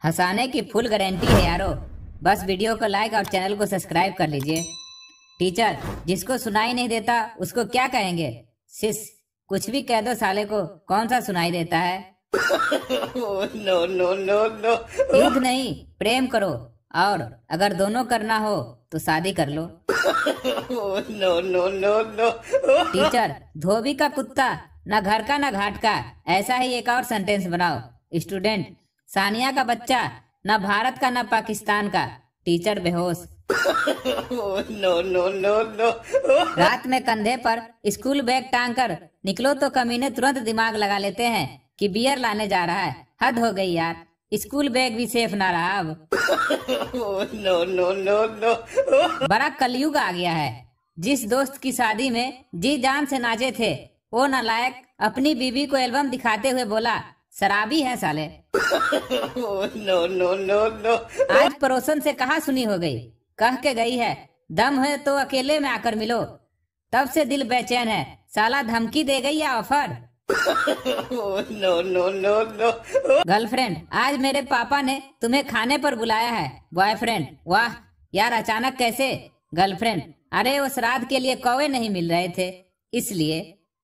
हंसाने की full guarantee है यारो। बस वीडियो को लाइक और चैनल को सब्सक्राइब कर लीजिए। टीचर, जिसको सुनाई नहीं देता उसको क्या कहेंगे? सिस, कुछ भी कह दो साले को, कौन सा सुनाई देता है? No no no no. युद्ध नहीं, प्रेम करो, और अगर दोनों करना हो तो शादी कर लो। No no no no. Teacher, धोबी का कुत्ता, न घर का न घाट का, ऐसा ही एक और सेंटेंस बनाओ। स्टूडेंट, सानिया का बच्चा, न भारत का न पाकिस्तान का। टीचर बेहोश। No no no no. रात में कंधे पर स्कूल बैग टांग कर निकलो तो कमीने तुरंत दिमाग लगा लेते हैं कि बियर लाने जा रहा है। हद हो गई यार, स्कूल बैग भी सेफ ना रहा अब। No no no no. बड़ा कलयुग आ गया है। जिस दोस्त की शादी में जी जान से नाचे थे, वो नालायक अपनी बीवी को एल्बम दिखाते हुए बोला, शराबी है साले। No no no no. आज पड़ोसन से कहा सुनी हो गई, कह के गई है, दम है तो अकेले में आकर मिलो। तब से दिल बेचैन है, साला धमकी दे गई या offer? No no no no. Girlfriend, आज मेरे पापा ने तुम्हें खाने पर बुलाया है। बॉयफ्रेंड, वाह यार, अचानक कैसे? गर्लफ्रेंड, अरे वो श्राद्ध के लिए कौवे नहीं मिल रहे थे इसलिए।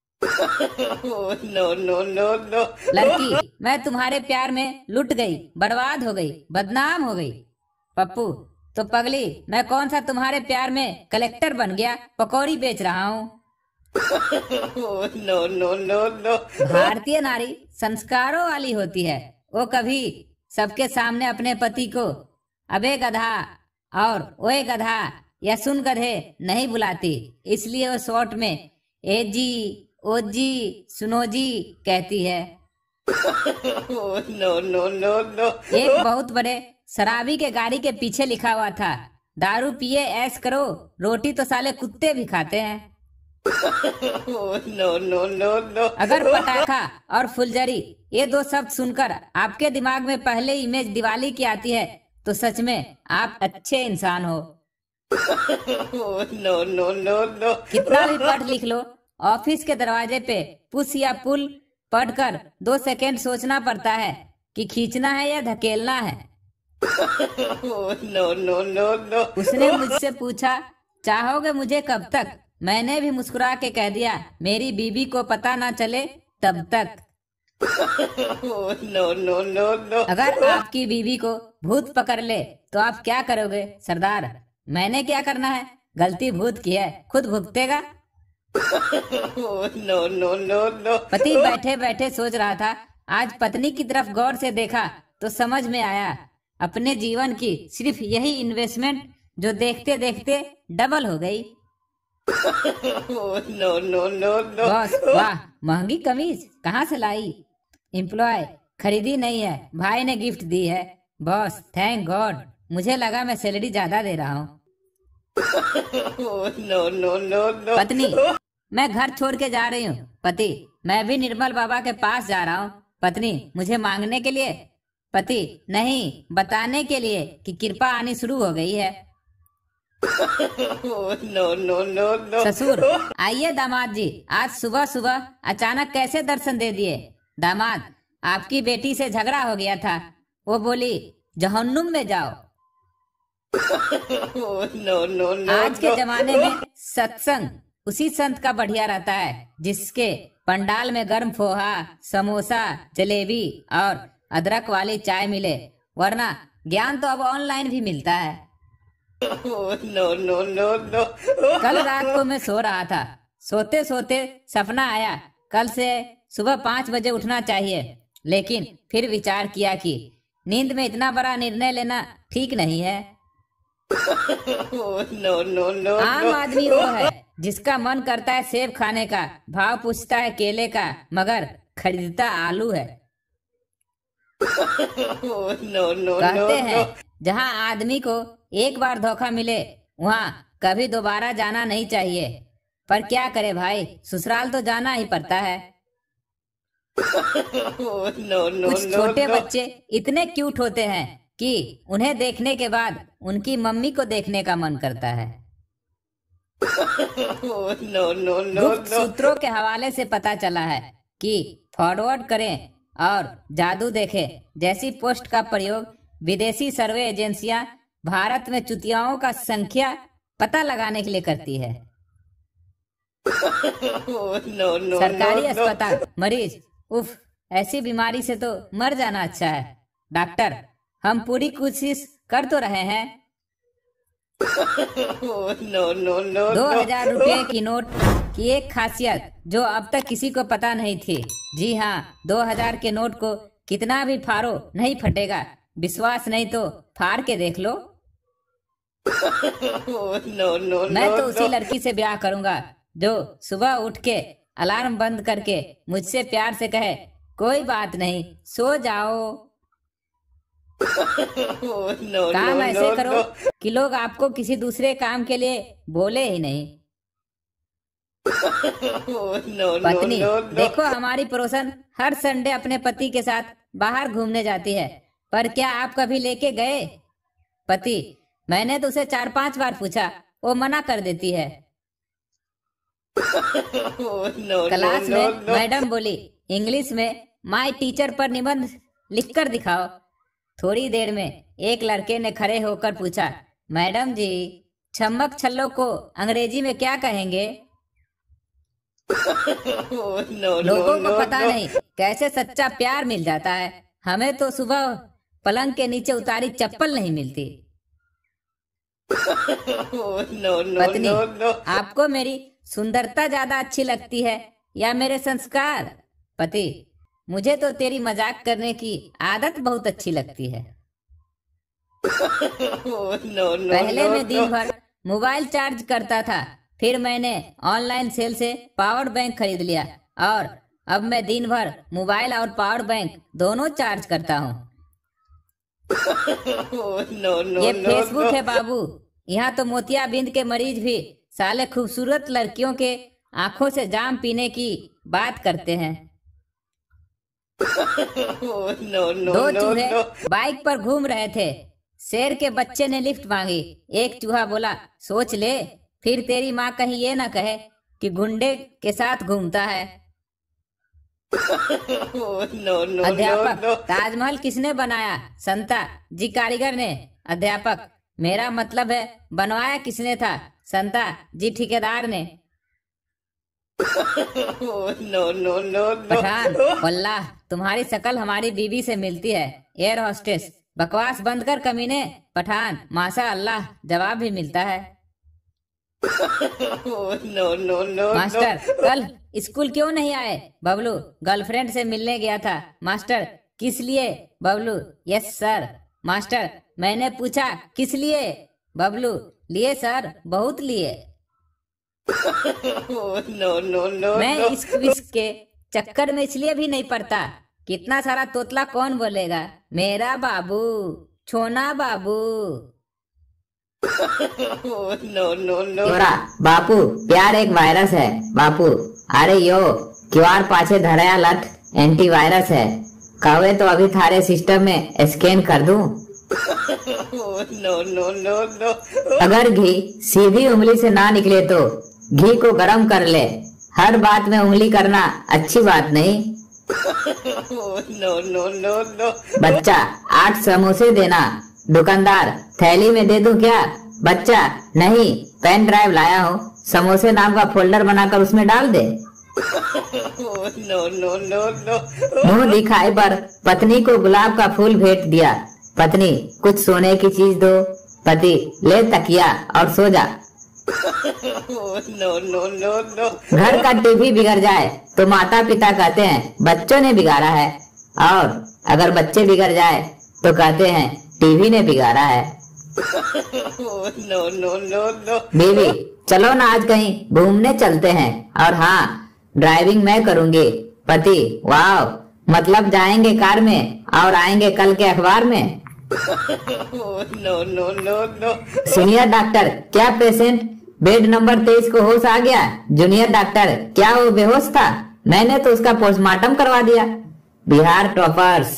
No no no no. लड़की, मैं तुम्हारे प्यार में लुट गई, बर्बाद हो गई, बदनाम हो गई। पप्पू, तो पगली, मैं कौन सा तुम्हारे प्यार में कलेक्टर बन गया, पकौड़ी बेच रहा हूँ। No no no no. भारतीय नारी संस्कारों वाली होती है। वो कभी सबके सामने अपने पति को अबे गधा और ओए गधा या सुन गधे नहीं बुलाती, इसलिए वो शॉर्ट में ए जी, ओ जी, सुनो जी कहती है। No no no no. एक बहुत बड़े शराबी के गाड़ी के पीछे लिखा हुआ था, दारू पिए ऐश करो, रोटी तो साले कुत्ते भी खाते हैं। No no no no. अगर पटाखा और फुलझड़ी ये दो शब्द सुनकर आपके दिमाग में पहले इमेज दिवाली की आती है, तो सच में आप अच्छे इंसान हो। No no no no. कितना भी पढ़ लिख लो, ऑफिस के दरवाजे पे पुश या पुल पढ़कर 2 सेकेंड सोचना पड़ता है कि खींचना है या धकेलना है। No no no no. उसने मुझसे पूछा, चाहोगे मुझे कब तक? मैंने भी मुस्कुरा के कह दिया, मेरी बीबी को पता ना चले तब तक। No no no no. अगर आपकी बीवी को भूत पकड़ ले तो आप क्या करोगे? सरदार, मैंने क्या करना है? गलती भूत की है, खुद भुगतेगा। No no no no. पति बैठे बैठे सोच रहा था, आज पत्नी की तरफ गौर से देखा तो समझ में आया, अपने जीवन की सिर्फ यही इन्वेस्टमेंट जो देखते देखते डबल हो गई। No no no no. Boss, वाह, महंगी कमीज कहाँ से लाई? एम्प्लॉय, खरीदी नहीं है, भाई ने गिफ्ट दी है। बॉस, थैंक गॉड, मुझे लगा मैं सैलरी ज्यादा दे रहा हूँ। No no no no. पत्नी, मैं घर छोड़ के जा रही हूँ। पति, मैं भी निर्मल बाबा के पास जा रहा हूँ। पत्नी, मुझे मांगने के लिए? पति, नहीं, बताने के लिए कि कृपा आनी शुरू हो गई है। No no no no. ससुर, आइए दामाद जी, आज सुबह सुबह अचानक कैसे दर्शन दे दिए? दामाद, आपकी बेटी से झगड़ा हो गया था, वो बोली जहन्नुम में जाओ। No no no. आज के जमाने में सत्संग उसी संत का बढ़िया रहता है जिसके पंडाल में गर्म पोहा, समोसा, जलेबी और अदरक वाली चाय मिले, वरना ज्ञान तो अब ऑनलाइन भी मिलता है। No no no no. कल रात को मैं सो रहा था, सोते सोते सपना आया, कल से सुबह 5 बजे उठना चाहिए, लेकिन फिर विचार किया कि नींद में इतना बड़ा निर्णय लेना ठीक नहीं है। No no no. आम आदमी वो है जिसका मन करता है सेब खाने का, भाव पूछता है केले का, मगर खरीदता आलू है। No no. कहते हैं जहाँ आदमी को एक बार धोखा मिले वहाँ कभी दोबारा जाना नहीं चाहिए, पर क्या करे भाई, ससुराल तो जाना ही पड़ता है। No no. कुछ छोटे बच्चे इतने क्यूट होते हैं कि उन्हें देखने के बाद उनकी मम्मी को देखने का मन करता है। No no no. गुप्त सूत्रों के हवाले से पता चला है कि फॉरवर्ड करें और जादू देखें जैसी पोस्ट का प्रयोग विदेशी सर्वे एजेंसियां भारत में चुतियाओं का संख्या पता लगाने के लिए करती है। सरकारी अस्पताल मरीज, उफ, ऐसी बीमारी से तो मर जाना अच्छा है। डॉक्टर, हम पूरी कोशिश कर तो रहे हैं। 2000 रुपए की नोट की एक खासियत जो अब तक किसी को पता नहीं थी। जी हाँ, 2000 के नोट को कितना भी फाड़ो नहीं फटेगा। विश्वास नहीं तो फाड़ के देख लो। मैं तो उसी लड़की से ब्याह करूंगा जो सुबह उठ के अलार्म बंद करके मुझसे प्यार से कहे, कोई बात नहीं, सो जाओ। काम ऐसे करो कि लोग आपको किसी दूसरे काम के लिए बोले ही नहीं। पत्नी, देखो हमारी पड़ोसन हर संडे अपने पति के साथ बाहर घूमने जाती है, पर क्या आप कभी लेके गए? पति, मैंने तो उसे 4-5 बार पूछा, वो मना कर देती है। क्लास में मैडम बोली, इंग्लिश में माय टीचर पर निबंध लिखकर दिखाओ। थोड़ी देर में एक लड़के ने खड़े होकर पूछा, मैडम जी, छम्मक छल्लो को अंग्रेजी में क्या कहेंगे? लोगों को पता नहीं कैसे सच्चा प्यार मिल जाता है। हमें तो सुबह पलंग के नीचे उतारी चप्पल नहीं मिलती। पत्नी, आपको मेरी सुंदरता ज्यादा अच्छी लगती है या मेरे संस्कार? पति, मुझे तो तेरी मजाक करने की आदत बहुत अच्छी लगती है। पहले मैं दिन भर मोबाइल चार्ज करता था, फिर मैंने ऑनलाइन सेल से पावर बैंक खरीद लिया और अब मैं दिन भर मोबाइल और पावर बैंक दोनों चार्ज करता हूँ। ये फेसबुक है बाबू, यहाँ तो मोतियाबिंद के मरीज भी साले खूबसूरत लड़कियों के आंखों से जाम पीने की बात करते हैं। दो चूहे बाइक पर घूम रहे थे। शेर के बच्चे ने लिफ्ट मांगी। एक चूहा बोला, सोच ले, फिर तेरी माँ कहीं ये ना कहे कि गुंडे के साथ घूमता है। अध्यापक, ताजमहल किसने बनाया? संता जी, कारीगर ने। अध्यापक, मेरा मतलब है बनवाया किसने था? संता जी, ठेकेदार ने। पठान, वल्लाह तुम्हारी शक्ल हमारी बीवी से मिलती है। एयर होस्टेस, बकवास बंद कर कमीने। पठान, माशा अल्लाह, जवाब भी मिलता है। मास्टर, कल स्कूल क्यों नहीं आए? बबलू, गर्लफ्रेंड से मिलने गया था। मास्टर, किस लिए? Bablu, yes sir. मास्टर, मैंने पूछा किस लिए? बबलू, लिए सर, बहुत लिए। मैं इस क्विज के चक्कर में इसलिए भी नहीं पड़ता। कितना सारा तोतला कौन बोलेगा? मेरा बाबू, छोना बाबू। बापू, प्यार एक वायरस है। बापू, अरे यो क्यूआर पाछे धराया लठ एंटीवायरस है। कहे तो अभी थारे सिस्टम में स्कैन कर दूं। अगर घी सीधी उंगली से ना निकले तो घी को गरम कर ले। हर बात में उंगली करना अच्छी बात नहीं। बच्चा, 8 समोसे देना। दुकानदार, थैली में दे दूं क्या? बच्चा, नहीं, पेन ड्राइव लाया हूँ, समोसे नाम का फोल्डर बनाकर उसमें डाल दे। मुंह दिखाई पर पत्नी को गुलाब का फूल भेंट दिया। पत्नी, कुछ सोने की चीज दो। पति, ले तकिया और सो जा। घर का टीवी बिगड़ जाए तो माता पिता कहते हैं बच्चों ने बिगाड़ा है, और अगर बच्चे बिगड़ जाए तो कहते हैं टीवी ने बिगाड़ा है। बीवी, चलो ना आज कहीं घूमने चलते हैं। और हाँ, ड्राइविंग मैं करूंगी। पति, वाह, मतलब जाएंगे कार में और आएंगे कल के अखबार में। सीनियर डॉक्टर, क्या पेशेंट बेड नंबर 23 को होश आ गया? जूनियर डॉक्टर, क्या वो बेहोश था? मैंने तो उसका पोस्टमार्टम करवा दिया। बिहार टॉपर्स।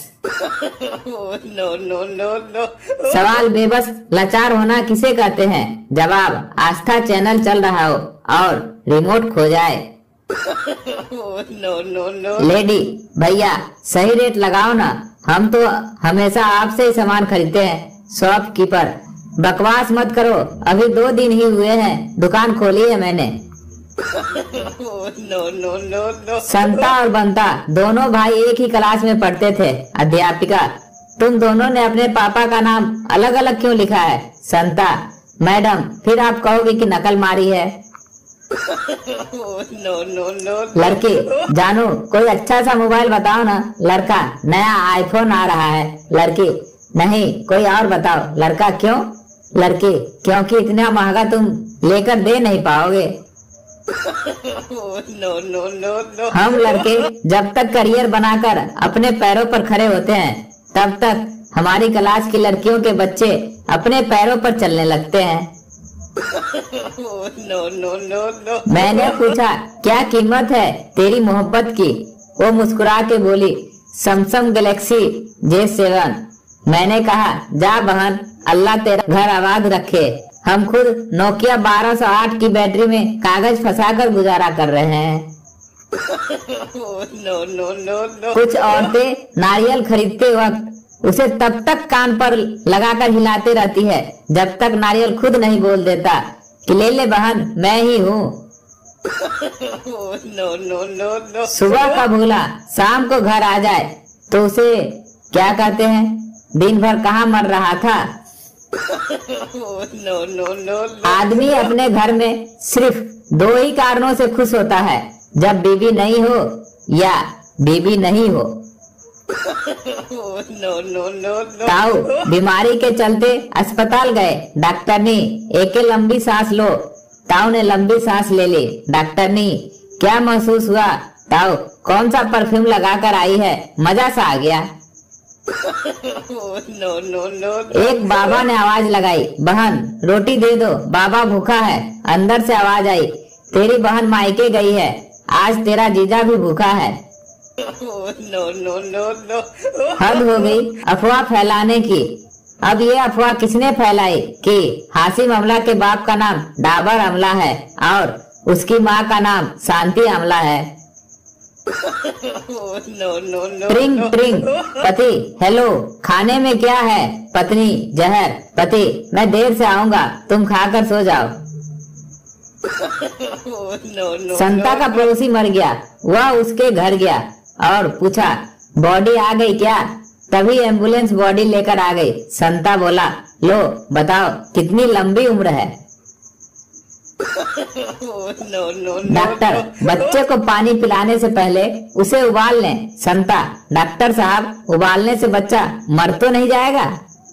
सवाल, बेबस लाचार होना किसे कहते हैं? जवाब, आस्था चैनल चल रहा हो और रिमोट खो जाए। लेडी, भैया सही रेट लगाओ ना, हम तो हमेशा आपसे ही सामान खरीदते हैं। शॉपकीपर, बकवास मत करो, अभी 2 दिन ही हुए हैं दुकान खोली है मैंने। No, no, no, no. संता और बंता दोनों भाई एक ही क्लास में पढ़ते थे। अध्यापिका, तुम दोनों ने अपने पापा का नाम अलग अलग क्यों लिखा है? संता, मैडम फिर आप कहोगे कि नकल मारी है। No, no, no. लड़की, जानू कोई अच्छा सा मोबाइल बताओ ना। लड़का, नया आईफोन आ रहा है। लड़की, नहीं कोई और बताओ। लड़का, क्यों? लड़की, क्योंकि इतना महंगा तुम लेकर दे नहीं पाओगे। No, no, no, no. हम लड़के जब तक करियर बनाकर अपने पैरों पर खड़े होते हैं तब तक हमारी क्लास की लड़कियों के बच्चे अपने पैरों पर चलने लगते हैं। No, no, no, no. मैंने पूछा, क्या कीमत है तेरी मोहब्बत की? वो मुस्कुरा के बोली, सैमसंग गैलेक्सी J7। मैंने कहा, जा बहन, अल्लाह तेरा घर आबाद रखे। हम खुद नोकिया 1208 की बैटरी में कागज फंसाकर गुजारा कर रहे हैं। No, no, no, no. कुछ औरतें नारियल खरीदते वक्त उसे तब तक कान पर लगाकर हिलाते रहती है जब तक नारियल खुद नहीं बोल देता कि ले ले बहन, मैं ही हूँ। No, no, no, no. सुबह का भूला शाम को घर आ जाए तो उसे क्या कहते हैं? दिन भर कहाँ मर रहा था। No, no, no, no. आदमी अपने घर में सिर्फ 2 ही कारणों से खुश होता है, जब बीवी नहीं हो या बीवी नहीं हो। No, no, no, no. ताऊ बीमारी के चलते अस्पताल गए। डॉक्टरनी, एक लंबी सांस लो। ताऊ ने लंबी सांस ले ली। डॉक्टरनी, क्या महसूस हुआ? ताऊ, कौन सा परफ्यूम लगाकर आई है, मजा सा आ गया। No, no, no, no. एक बाबा ने आवाज लगाई, बहन रोटी दे दो, बाबा भूखा है। अंदर से आवाज आई, तेरी बहन मायके गई है, आज तेरा जीजा भी भूखा है। No, no, no, no. हद हो गई अफवाह फैलाने की। अब ये अफवाह किसने फैलाई कि हाशिम अमला के बाप का नाम डाबर अमला है और उसकी माँ का नाम शांति अमला है। No, no, no. ट्रिंग ट्रिंग, पति, हेलो, खाने में क्या है? पत्नी, जहर। पति, मैं देर से आऊंगा, तुम खाकर सो जाओ। No, no. संता का पड़ोसी मर गया। वह उसके घर गया और पूछा, बॉडी आ गई क्या? तभी एम्बुलेंस बॉडी लेकर आ गई। संता बोला, लो बताओ कितनी लंबी उम्र है? No, no, no. डॉक्टर, बच्चे को पानी पिलाने से पहले उसे उबाल लें। संता, डॉक्टर साहब, उबालने से बच्चा मर तो नहीं जाएगा?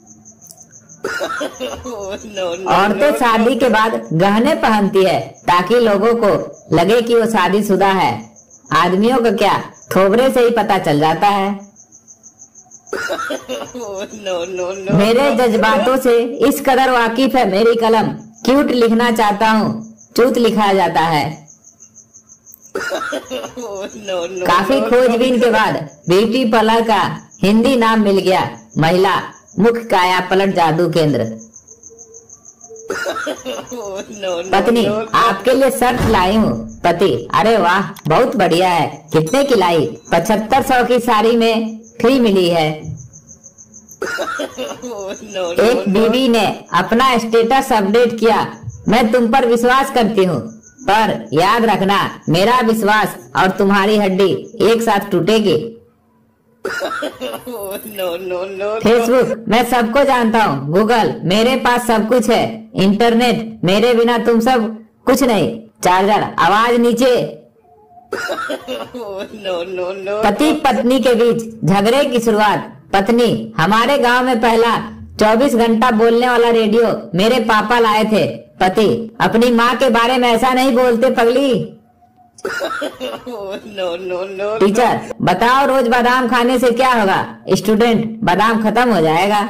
No, no. औरतें शादी के बाद गहने पहनती है ताकि लोगों को लगे कि वो शादीशुदा है। आदमियों का क्या, थोबरे से ही पता चल जाता है। No, no, no. मेरे जज्बातों से इस कदर वाकिफ है मेरी कलम, क्यूट लिखना चाहता हूँ, चूत लिखा जाता है। No, no. काफी खोजबीन के बाद ब्यूटी पार्लर का हिंदी नाम मिल गया, महिला मुख्य काया पलट जादू केंद्र। No, no, पत्नी, no. आपके लिए शर्ट लाई हूँ। पति, अरे वाह, बहुत बढ़िया है, कितने की लाई? 7500 की साड़ी में फ्री मिली है। No, no, एक no. बीवी ने अपना स्टेटस अपडेट किया, मैं तुम पर विश्वास करती हूँ, पर याद रखना मेरा विश्वास और तुम्हारी हड्डी एक साथ टूटेगी। No, no, no. फेसबुक, मैं सबको जानता हूँ। गूगल, मेरे पास सब कुछ है। इंटरनेट, मेरे बिना तुम सब कुछ नहीं। चार्जर, आवाज नीचे। No, no, no. पति पत्नी के बीच झगड़े की शुरुआत। पत्नी, हमारे गांव में पहला 24 घंटा बोलने वाला रेडियो मेरे पापा लाए थे। पति, अपनी माँ के बारे में ऐसा नहीं बोलते पगली। No, no, no. टीचर, बताओ रोज बादाम खाने से क्या होगा? स्टूडेंट, बादाम खत्म हो जाएगा।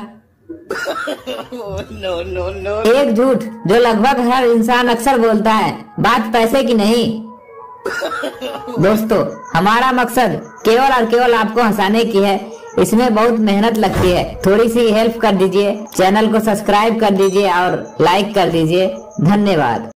No, no, no. एक झूठ जो लगभग हर इंसान अक्सर बोलता है, बात पैसे की नहीं। दोस्तों, हमारा मकसद केवल और केवल आपको हंसाने की है, इसमें बहुत मेहनत लगती है। थोड़ी सी हेल्प कर दीजिए, चैनल को सब्सक्राइब कर दीजिए और लाइक कर दीजिए। धन्यवाद।